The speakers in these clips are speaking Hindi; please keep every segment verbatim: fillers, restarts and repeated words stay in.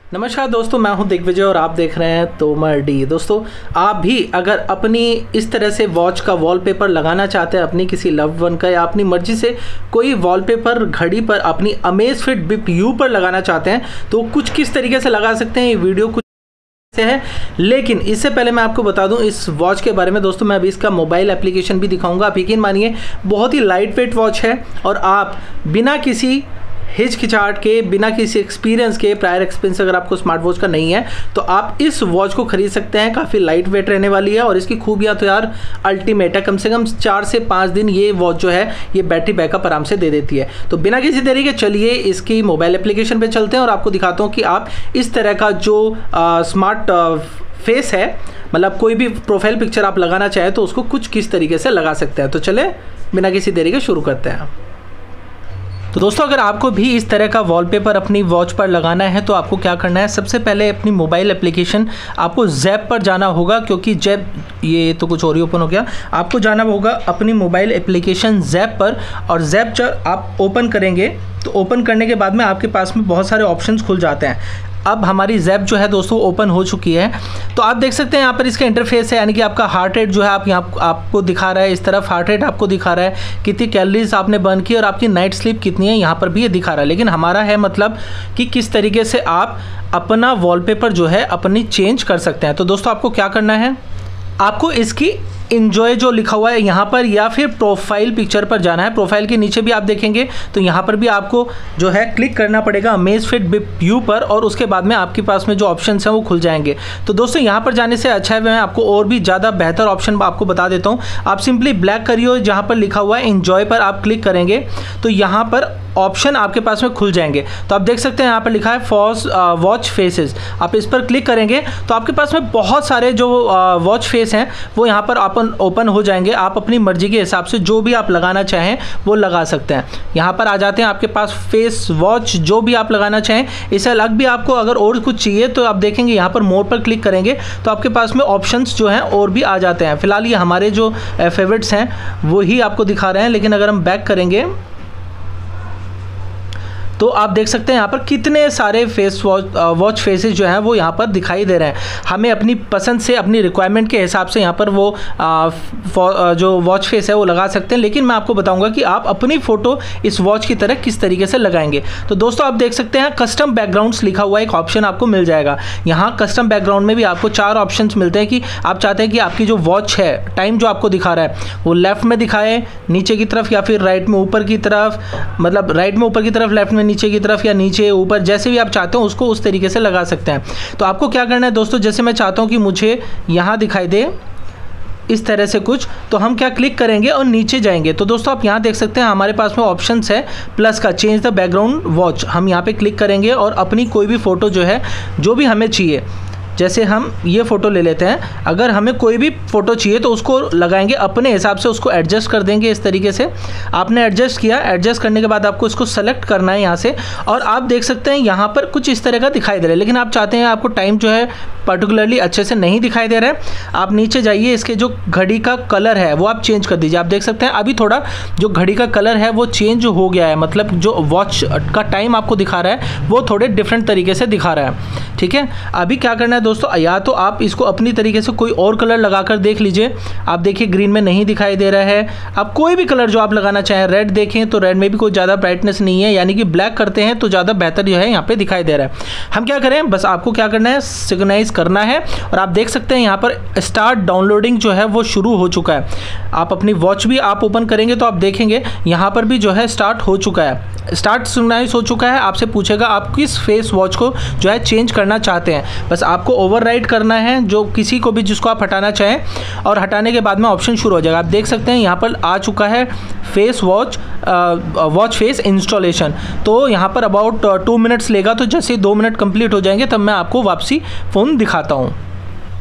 नमस्कार दोस्तों, मैं हूं दिग्विजय और आप देख रहे हैं तोमर डी। दोस्तों, आप भी अगर अपनी इस तरह से वॉच का वॉलपेपर लगाना चाहते हैं अपनी किसी लव्ड वन का, या अपनी मर्जी से कोई वॉलपेपर घड़ी पर अपनी अमेज़फिट बिप यू पर लगाना चाहते हैं तो कुछ किस तरीके से लगा सकते हैं, ये वीडियो कुछ से है। लेकिन इससे पहले मैं आपको बता दूं इस वॉच के बारे में। दोस्तों, मैं अभी इसका मोबाइल एप्लीकेशन भी दिखाऊंगा। आप यकीन मानिए, बहुत ही लाइट वेट वॉच है और आप बिना किसी हिचकिचाहट के, बिना किसी एक्सपीरियंस के, प्रायर एक्सपीरियंस अगर आपको स्मार्ट वॉच का नहीं है तो आप इस वॉच को खरीद सकते हैं। काफ़ी लाइट वेट रहने वाली है और इसकी खूबियाँ तो यार अल्टीमेट है। कम से कम चार से पाँच दिन ये वॉच जो है ये बैटरी बैकअप आराम से दे देती है। तो बिना किसी देरी के चलिए इसकी मोबाइल एप्लीकेशन पे चलते हैं और आपको दिखाता हूँ कि आप इस तरह का जो आ, स्मार्ट आ, फेस है, मतलब कोई भी प्रोफाइल पिक्चर आप लगाना चाहें तो उसको कुछ किस तरीके से लगा सकते हैं। तो चले बिना किसी देरी के शुरू करते हैं। तो दोस्तों, अगर आपको भी इस तरह का वॉलपेपर अपनी वॉच पर लगाना है तो आपको क्या करना है, सबसे पहले अपनी मोबाइल एप्लीकेशन आपको ज़ैप पर जाना होगा, क्योंकि जैप ये तो कुछ और ही ओपन हो गया। आपको जाना होगा अपनी मोबाइल एप्लीकेशन ज़ैप पर, और ज़ैप जब आप ओपन करेंगे तो ओपन करने के बाद में आपके पास में बहुत सारे ऑप्शंस खुल जाते हैं। अब हमारी ज़ैप जो है दोस्तों ओपन हो चुकी है। तो आप देख सकते हैं यहाँ पर इसका इंटरफेस है, यानी कि आपका हार्ट रेट जो है आप यहाँ आपको दिखा रहा है, इस तरफ हार्ट रेट आपको दिखा रहा है, कितनी कैलोरीज आपने बर्न की और आपकी नाइट स्लीप कितनी है यहाँ पर भी ये दिखा रहा है। लेकिन हमारा है मतलब कि किस तरीके से आप अपना वॉलपेपर जो है अपनी चेंज कर सकते हैं। तो दोस्तों, आपको क्या करना है, आपको इसकी इन्जॉय जो लिखा हुआ है यहाँ पर या फिर प्रोफाइल पिक्चर पर जाना है। प्रोफाइल के नीचे भी आप देखेंगे तो यहाँ पर भी आपको जो है क्लिक करना पड़ेगा अमेज़फिट बिप यू पर, और उसके बाद में आपके पास में जो ऑप्शंस हैं वो खुल जाएंगे। तो दोस्तों, यहाँ पर जाने से अच्छा है मैं आपको और भी ज़्यादा बेहतर ऑप्शन आपको बता देता हूँ। आप सिंपली ब्लैक करिए, जहाँ पर लिखा हुआ है इन्जॉय पर आप क्लिक करेंगे तो यहाँ पर ऑप्शन आपके पास में खुल जाएंगे। तो आप देख सकते हैं यहाँ पर लिखा है फॉस वॉच फेसेस। आप इस पर क्लिक करेंगे तो आपके पास में बहुत सारे जो वॉच फेस हैं वो यहाँ पर ओपन ओपन हो जाएंगे। आप अपनी मर्जी के हिसाब से जो भी आप लगाना चाहें वो लगा सकते हैं। यहाँ पर आ जाते हैं आपके पास फेस वॉच, जो भी आप लगाना चाहें। इससे अलग भी आपको अगर और कुछ चाहिए तो आप देखेंगे यहाँ पर मोर पर क्लिक करेंगे तो आपके पास में ऑप्शंस जो हैं और भी आ जाते हैं। फिलहाल ये हमारे जो फेवरेट्स हैं वो ही आपको दिखा रहे हैं, लेकिन अगर हम बैक करेंगे तो आप देख सकते हैं यहाँ पर कितने सारे फेस वॉच वॉच फेसेस जो हैं वो यहाँ पर दिखाई दे रहे हैं। हमें अपनी पसंद से, अपनी रिक्वायरमेंट के हिसाब से यहाँ पर वो आ, जो वॉच फेस है वो लगा सकते हैं। लेकिन मैं आपको बताऊंगा कि आप अपनी फ़ोटो इस वॉच की तरह किस तरीके से लगाएंगे। तो दोस्तों, आप देख सकते हैं कस्टम बैकग्राउंड्स लिखा हुआ एक ऑप्शन आपको मिल जाएगा। यहाँ कस्टम बैकग्राउंड में भी आपको चार ऑप्शन मिलते हैं कि आप चाहते हैं कि आपकी जो वॉच है, टाइम जो आपको दिखा रहा है वो लेफ्ट में दिखाए, नीचे की तरफ, या फिर राइट में ऊपर की तरफ, मतलब राइट में ऊपर की तरफ, लेफ्ट में नीचे की तरफ, या नीचे ऊपर, जैसे भी आप चाहते हो उसको उस तरीके से लगा सकते हैं। तो आपको क्या करना है दोस्तों, जैसे मैं चाहता हूं कि मुझे यहां दिखाई दे इस तरह से कुछ, तो हम क्या क्लिक करेंगे और नीचे जाएंगे। तो दोस्तों, आप यहां देख सकते हैं हमारे पास में ऑप्शंस है प्लस का, चेंज द बैकग्राउंड वॉच। हम यहां पे क्लिक करेंगे और अपनी कोई भी फ़ोटो जो है, जो भी हमें चाहिए, जैसे हम ये फ़ोटो ले लेते हैं, अगर हमें कोई भी फ़ोटो चाहिए तो उसको लगाएंगे अपने हिसाब से, उसको एडजस्ट कर देंगे इस तरीके से। आपने एडजस्ट किया, एडजस्ट करने के बाद आपको इसको सेलेक्ट करना है यहाँ से, और आप देख सकते हैं यहाँ पर कुछ इस तरह का दिखाई दे रहा है। लेकिन आप चाहते हैं आपको टाइम जो है पर्टिकुलरली अच्छे से नहीं दिखाई दे रहा है, आप नीचे जाइए, इसके जो घड़ी का कलर है वो आप चेंज कर दीजिए। आप देख सकते हैं अभी थोड़ा जो घड़ी का कलर है वो चेंज हो गया है, मतलब जो वॉच का टाइम आपको दिखा रहा है वो थोड़े डिफरेंट तरीके से दिखा रहा है। ठीक है, अभी क्या करना है दोस्तों, या तो आप इसको अपनी तरीके से कोई और कलर लगाकर देख लीजिए। आप देखिए ग्रीन में नहीं दिखाई दे रहा है। आप कोई भी कलर जो आप लगाना चाहें, रेड देखें तो रेड में भी कोई ज़्यादा ब्राइटनेस नहीं है, यानी कि ब्लैक करते हैं तो ज़्यादा बेहतर जो है यहाँ पे दिखाई दे रहा है। हम क्या करें, बस आपको क्या करना है, सिंक्रोनाइज करना है, और आप देख सकते हैं यहाँ पर स्टार्ट डाउनलोडिंग जो है वो शुरू हो चुका है। आप अपनी वॉच भी आप ओपन करेंगे तो आप देखेंगे यहाँ पर भी जो है स्टार्ट हो चुका है, स्टार्ट सिंक्रोनाइज हो चुका है। आपसे पूछेगा आप किस फेस वॉच को जो है चेंज करना चाहते हैं, बस आपको ओवरराइट करना है जो किसी को भी जिसको आप हटाना चाहें, और हटाने के बाद में ऑप्शन शुरू हो जाएगा। आप देख सकते हैं यहाँ पर आ चुका है face watch watch face installation. तो यहाँ पर अबाउट टू मिनट्स लेगा, तो जैसे दो मिनट कंप्लीट हो जाएंगे तब मैं आपको वापसी फ़ोन दिखाता हूँ।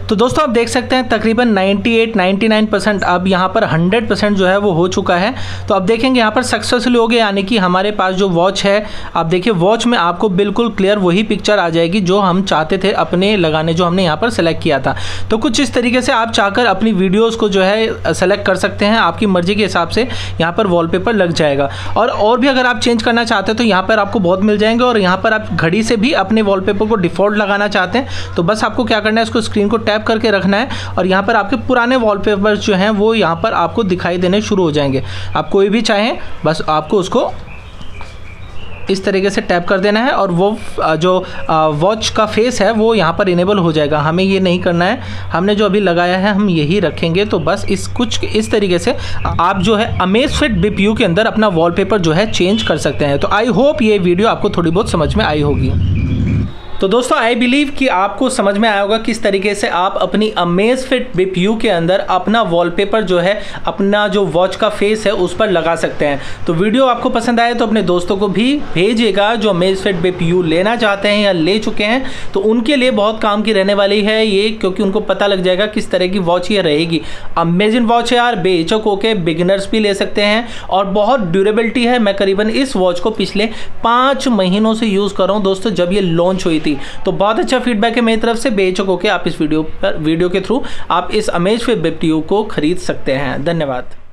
तो दोस्तों आप देख सकते हैं तकरीबन अट्ठानवे निन्यानवे परसेंट अब यहाँ पर सौ परसेंट जो है वो हो चुका है। तो अब देखेंगे यहाँ पर सक्सेसफुल हो गया, यानी कि हमारे पास जो वॉच है, आप देखिए वॉच में आपको बिल्कुल क्लियर वही पिक्चर आ जाएगी जो हम चाहते थे अपने लगाने, जो हमने यहाँ पर सेलेक्ट किया था। तो कुछ इस तरीके से आप चाहकर अपनी वीडियोस को जो है सेलेक्ट कर सकते हैं, आपकी मर्जी के हिसाब से यहाँ पर वॉलपेपर लग जाएगा। और और भी अगर आप चेंज करना चाहते हैं तो यहाँ पर आपको बहुत मिल जाएंगे। और यहाँ पर आप घड़ी से भी अपने वॉलपेपर को डिफ़ॉल्ट लगाना चाहते हैं तो बस आपको क्या करना है, इसको स्क्रीन को टैप करके रखना है और यहाँ पर आपके पुराने वॉलपेपर जो हैं वो यहाँ पर आपको दिखाई देने शुरू हो जाएंगे। आप कोई भी चाहें बस आपको उसको इस तरीके से टैप कर देना है और वो जो वॉच का फेस है वो यहाँ पर इनेबल हो जाएगा। हमें ये नहीं करना है, हमने जो अभी लगाया है हम यही रखेंगे। तो बस इस कुछ इस तरीके से आप जो है अमेज़फिट बीपीयू के अंदर अपना वॉलपेपर जो है चेंज कर सकते हैं। तो आई होप ये वीडियो आपको थोड़ी बहुत समझ में आई होगी। तो दोस्तों आई बिलीव कि आपको समझ में आया होगा किस तरीके से आप अपनी अमेज़फिट बीपीयू के अंदर अपना वॉलपेपर जो है, अपना जो वॉच का फेस है उस पर लगा सकते हैं। तो वीडियो आपको पसंद आए तो अपने दोस्तों को भी भेजिएगा जो अमेज़फिट बीपीयू लेना चाहते हैं या ले चुके हैं। तो उनके लिए बहुत काम की रहने वाली है ये, क्योंकि उनको पता लग जाएगा किस तरह की वॉच ये रहेगी। अमेजिंग वॉच है यार, बेहिचक होके बिगिनर्स भी ले सकते हैं और बहुत ड्यूरेबिलिटी है। मैं करीबन इस वॉच को पिछले पाँच महीनों से यूज़ कर रहा हूँ दोस्तों, जब ये लॉन्च हुई थी। तो बहुत अच्छा फीडबैक है मेरी तरफ से। बेहिचक होकर आप इस वीडियो पर वीडियो के थ्रू आप इस अमेज़फिट बीपीयू को खरीद सकते हैं। धन्यवाद।